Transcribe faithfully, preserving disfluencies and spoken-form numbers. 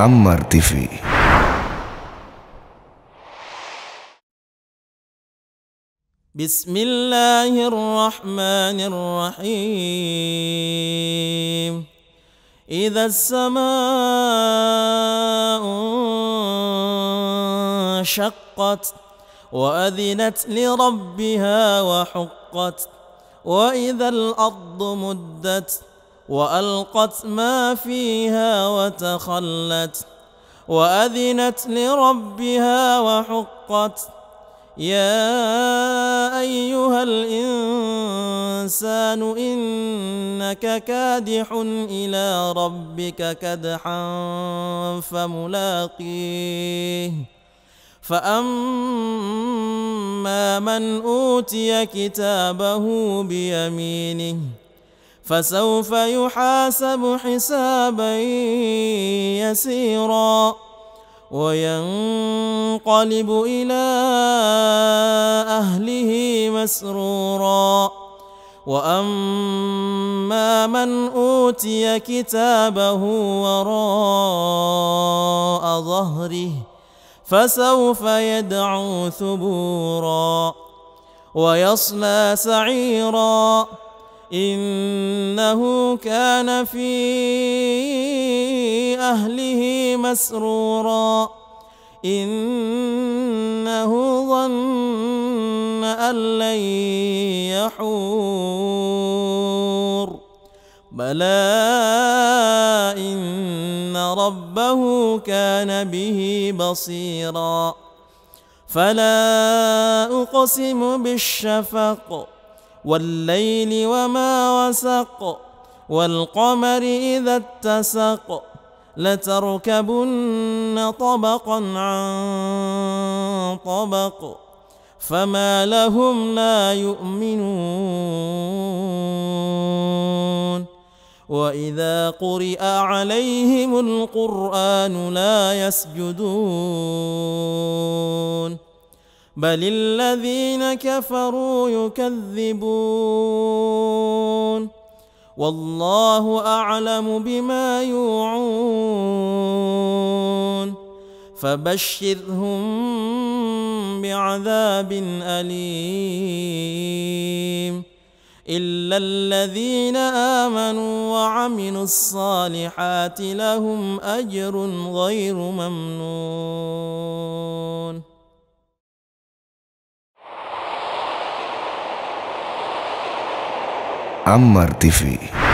Ammar T V. بسم الله الرحمن الرحيم. إذا السماء انشقت وأذنت لربها وحقت، وإذا الأرض مدت وألقت ما فيها وتخلت، وأذنت لربها وحقت. يا أيها الإنسان إنك كادح إلى ربك كدحا فملاقيه. فأما من أوتي كتابه بيمينه فسوف يحاسب حسابا يسيرا، وينقلب إلى أهله مسرورا. وأما من أوتي كتابه وراء ظهره فسوف يدعو ثبورا ويصلى سعيرا، إنه كان في أهله مسرورا، إنه ظن أن لن يحور. بلى إن ربه كان به بصيرا. فلا أقسم بالشفق والليل وما وسق، والقمر إذا اتسق، لتركبن طبقا عن طبق، فما لهم لا يؤمنون. وإذا قرئ عليهم القرآن لا يسجدون، بل الذين كفروا يكذبون، والله أعلم بما يوعون. فبشرهم بعذاب أليم، إلا الذين آمنوا وعملوا الصالحات لهم أجر غير ممنون. Ammar T V.